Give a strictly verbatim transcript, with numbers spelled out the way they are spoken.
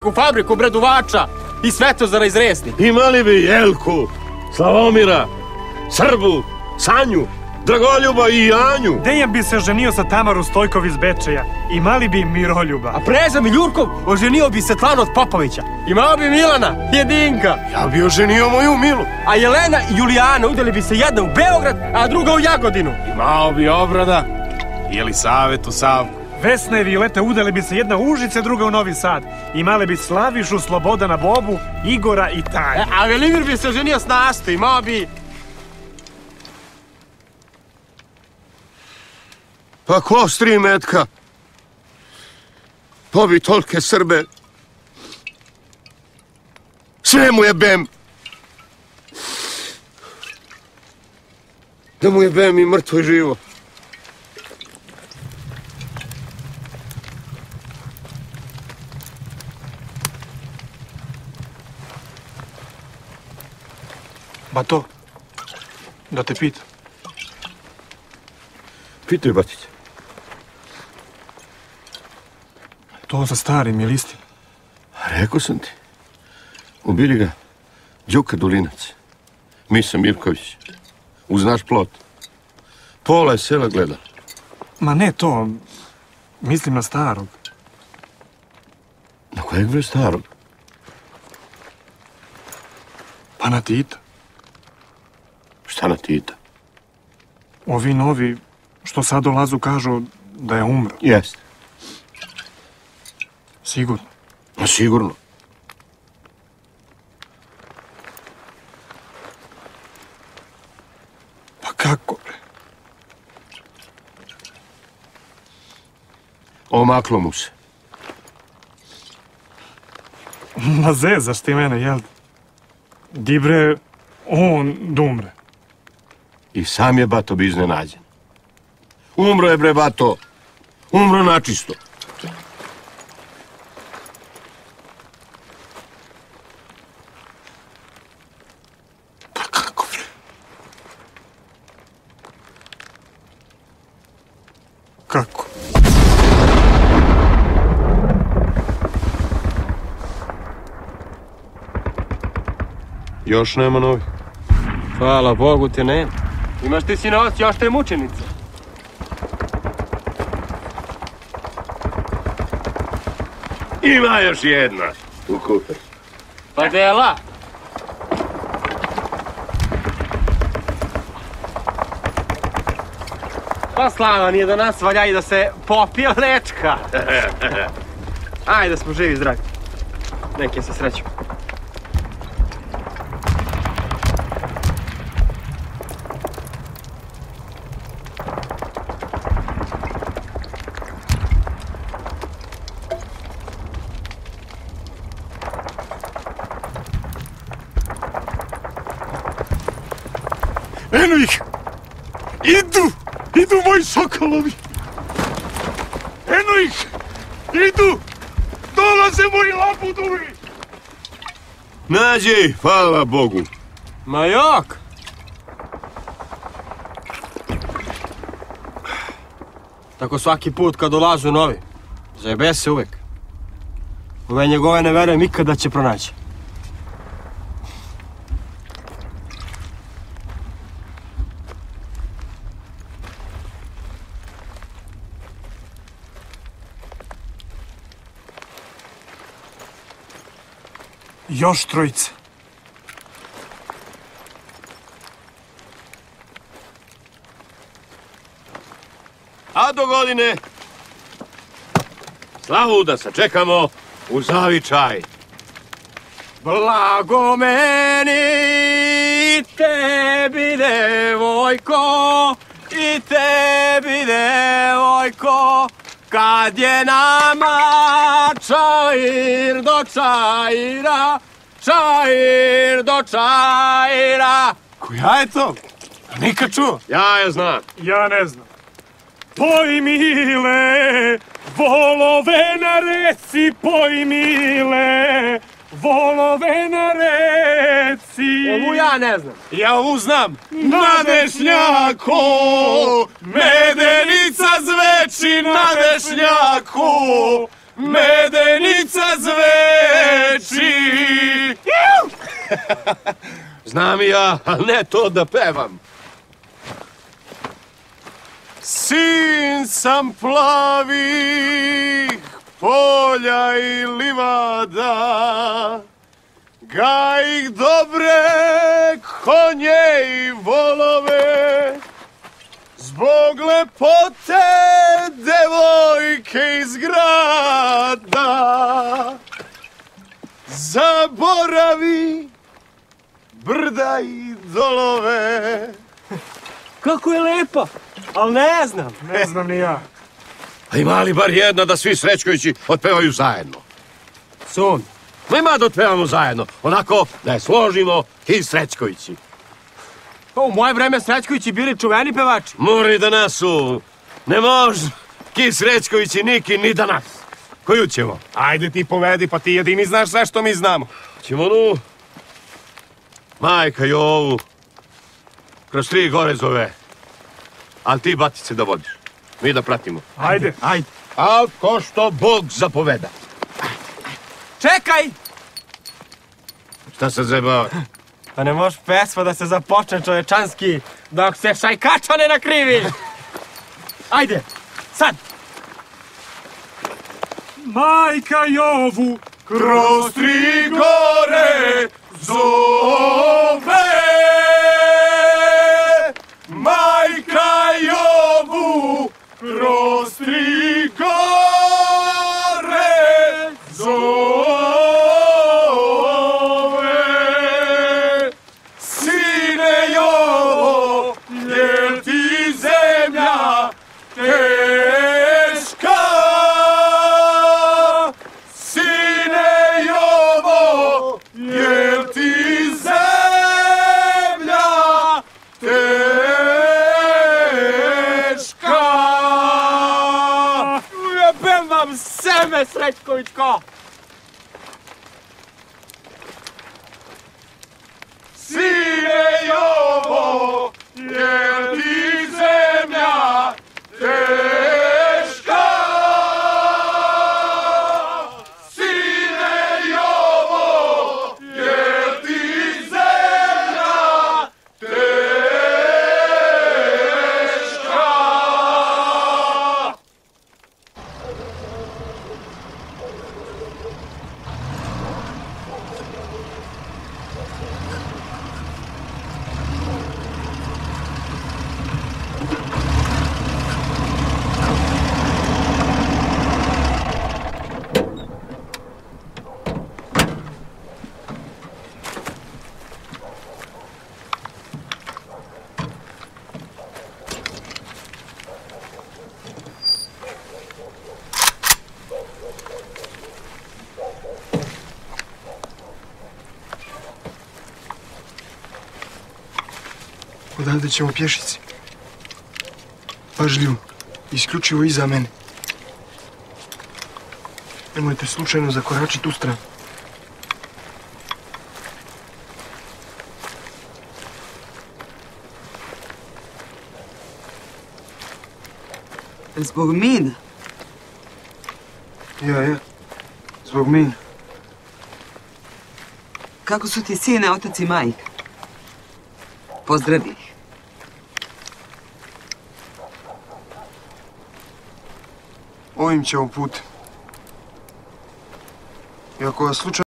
neku fabriku breduvača i Svetozara iz Resni. Imali bi Jelku, Slavomira, Srbu, Sanju, Dragoljuba i Janju. Dejan bi se oženio sa Tamaru Stojkov iz Bečeja. Imali bi Miroljuba. A Preza Miljurkov oženio bi Svetlanu od Popovića. Imao bi Milana, Jedinka. Ja bi oženio moju Milu. A Jelena i Julijana udali bi se jedna u Beograd, a druga u Jagodinu. Imao bi Obrada i Jelisavetu Savku. Vesna i Violeta udale bi se jedna u Užice, druga u Novi Sad. Imale bi Slavišu, Slobodana, Bobu, Igora i Tanju. E, a Velimir bi se oženio s Nasto. Imao bi... Pa ko s tri metka? Pobi tolke Srbe. Sve mu je bem. Da mu je bem i mrtvo i živo. Bato, da te pitam. Pitaj, batić. To za starim, je li istina? Rekao sam ti. Ubili ga Đuka Dulinac. Misa Mirković. Uz naš plot. Pola je sela gleda. Ma ne to. Mislim na starog. Na kojeg bre starog? Pa na Tita. Šta na Tita? Ovi novi, što sad dolazu, kažu da je umro. Jeste. Sigurno. No sigurno. Pa kako, bre? Omaklo mu se. Ma zezaš ti mene, jel? Di bre, on dumre. I sam je Bato bi iznenađen. Umro je bre Bato. Umro načisto. Pa kako, bre? Kako? Još nema novih. Hvala Bogu te nema. Imaš ti sinovac, još te mučenica. Ima još jedna. U kufer. Pa dela. Pa slava nije do nas, valja i da se popije lečka. Ajde da smo živi i zdravi. Neke se sreću. Eno ih! Idu! Idu moji sokolovi! Eno ih! Idu! Dolaze moji labudovi! Nađi, hvala Bogu. Ma jok! Tako svaki put kad dolazu novi. Zajebe se uvek. Ove njegove ne verujem ikad da će pronaći. Još trojice. A do godine slavu da sačekamo u zavičaj. Blago meni i tebi, devojko, i tebi, devojko, kad je nama čair do čaira, čair do čaira. Koja je to? Nikad čuo. Ja je znam. Ja ne znam. Poj mile, volove na reci, poj mile, volove na reci. Ovu ja ne znam. Ja ovu znam. Na dešnjaku, medenica zveči na dešnjaku, medenica zveči. Znam i ja, ali ne to da pevam. Sin sam plavih polja i livada, gajih dobre konje i volove, zbog lepote devojke iz grada, zaboravi brda i dolove. Kako je lepa, ali ne znam. Ne znam ni ja. A ima li bar jedna da svi Srećkovići otpevaju zajedno? Sun, Ma ima da otpevamo zajedno, onako da je složimo i Srećkovići. pa u moje vreme Srećkovići bili čuveni pevači. Mori da nas su, ne može, ki Srećkovići niki ni da nas. Koju ćemo? Ajde ti povedi, pa ti jedini znaš sve što mi znamo. Ćemo nu, majka Jovu, kroz tri gore zove, ali ti batice da vodiš, mi da pratimo. Ajde. Ajde. Al ko što Bog zapoveda. Čekaj! Šta se zebava? Pa ne može pesma da se započne čovečanski dok se šajkača ne nakrivi. Ajde, sad! Majka Jovu Kroz tri gore zove, majka Jovu, kroz tri gore zove. Sine Jovo, jel ti zemlja teška? Sine Jovo, jel ti zemlja teška? Jebem vam seme, Srećkovićko! Sine Jovo, jel ti zemlja teška? Sine Jovo, jel ti zemlja teška? Odavde ćemo pješice. Pažljivo, isključivo iza mene. Nemojte slučajno zakoračiti u stranu. Zbog mina? Ja, ja. Zbog mina. Kako su ti sine, otac i majka? Pozdravi ih. Ovim ćemo putem. I ako vas slučajno